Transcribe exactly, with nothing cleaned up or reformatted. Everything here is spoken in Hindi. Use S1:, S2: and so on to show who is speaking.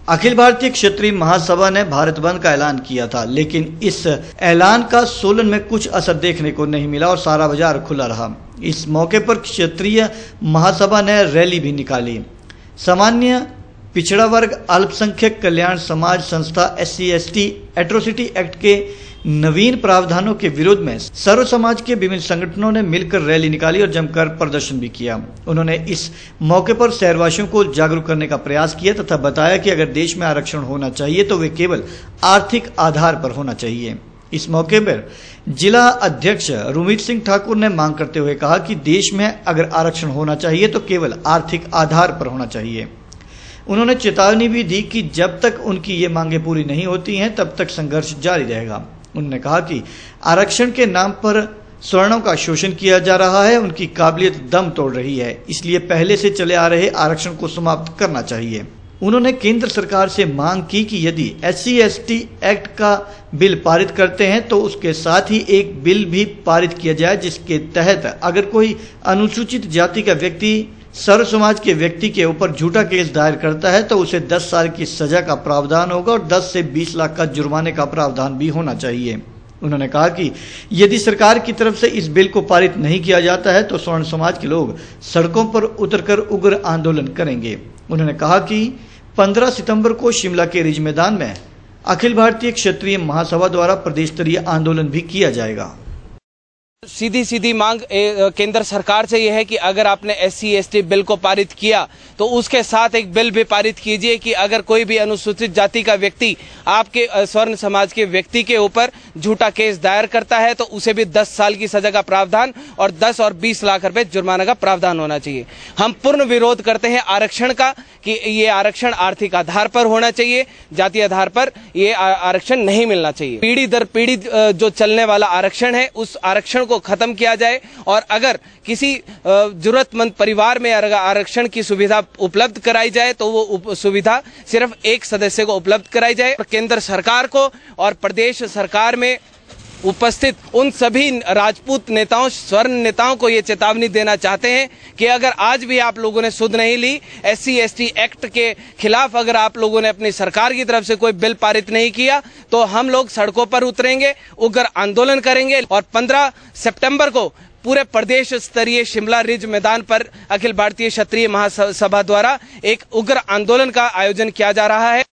S1: अखिल भारतीय क्षत्रिय महासभा ने भारत बंद का ऐलान किया था, लेकिन इस ऐलान का सोलन में कुछ असर देखने को नहीं मिला और सारा बाजार खुला रहा। इस मौके पर क्षत्रिय महासभा ने रैली भी निकाली। सामान्य पिछड़ा वर्ग अल्पसंख्यक कल्याण समाज संस्था S C S T atrocity act के नवीन प्रावधानों के विरोध में सर्व समाज के विभिन्न संगठनों ने मिलकर रैली निकाली और जमकर प्रदर्शन भी किया। उन्होंने इस मौके पर शहरवासियों को जागरूक करने का प्रयास किया तथा बताया कि अगर देश में आरक्षण होना चाहिए तो वे केवल आर्थिक आधार पर होना चाहिए। इस मौके पर जिला अध्यक्ष रुमीत सिंह ठाकुर ने मांग करते हुए कहा कि देश में अगर आरक्षण होना चाहिए तो केवल आर्थिक आधार पर होना चाहिए। उन्होंने चेतावनी भी दी कि जब तक उनकी ये मांगे पूरी नहीं होती हैं तब तक संघर्ष जारी रहेगा। उन्होंने कहा कि आरक्षण के नाम पर सवर्णों का शोषण किया जा रहा है, उनकी काबिलियत दम तोड़ रही है, इसलिए पहले से चले आ रहे आरक्षण को समाप्त करना चाहिए। उन्होंने केंद्र सरकार से मांग की कि यदि S C S T act का बिल पारित करते हैं तो उसके साथ ही एक बिल भी पारित किया जाए जिसके तहत अगर कोई अनुसूचित जाति का व्यक्ति सर्व समाज के व्यक्ति के ऊपर झूठा केस दायर करता है तो उसे दस साल की सजा का प्रावधान होगा और दस से बीस लाख का जुर्माने का प्रावधान भी होना चाहिए। उन्होंने कहा कि यदि सरकार की तरफ से इस बिल को पारित नहीं किया जाता है तो स्वर्ण समाज के लोग सड़कों पर उतरकर उग्र आंदोलन करेंगे। उन्होंने कहा कि पंद्रह सितंबर को शिमला के रिज मैदान में अखिल भारतीय क्षत्रिय महासभा द्वारा प्रदेश स्तरीय आंदोलन भी किया जाएगा।
S2: सीधी सीधी मांग केंद्र सरकार से यह है कि अगर आपने S C S T bill को पारित किया तो उसके साथ एक बिल भी पारित कीजिए कि अगर कोई भी अनुसूचित जाति का व्यक्ति आपके स्वर्ण समाज के व्यक्ति के ऊपर झूठा केस दायर करता है तो उसे भी दस साल की सजा का प्रावधान और दस और बीस लाख रुपए जुर्माना का प्रावधान होना चाहिए। हम पूर्ण विरोध करते हैं आरक्षण का कि ये आरक्षण आर्थिक आधार पर होना चाहिए, जाति आधार पर ये आरक्षण नहीं मिलना चाहिए। पीढ़ी दर पीढ़ी जो चलने वाला आरक्षण है उस आरक्षण को खत्म किया जाए और अगर किसी जरूरतमंद परिवार में आरक्षण की सुविधा उपलब्ध कराई जाए तो वो सुविधा सिर्फ एक सदस्य को उपलब्ध कराई जाए। केंद्र सरकार को और प्रदेश सरकार में उपस्थित उन सभी राजपूत नेताओं स्वर्ण नेताओं को ये चेतावनी देना चाहते हैं कि अगर आज भी आप लोगों ने सुध नहीं ली, S C S T act के खिलाफ अगर आप लोगों ने अपनी सरकार की तरफ से कोई बिल पारित नहीं किया तो हम लोग सड़कों पर उतरेंगे, उग्र आंदोलन करेंगे और पंद्रह सितंबर को पूरे प्रदेश स्तरीय शिमला रिज मैदान पर अखिल भारतीय क्षत्रिय महासभा द्वारा एक उग्र आंदोलन का आयोजन किया जा रहा है।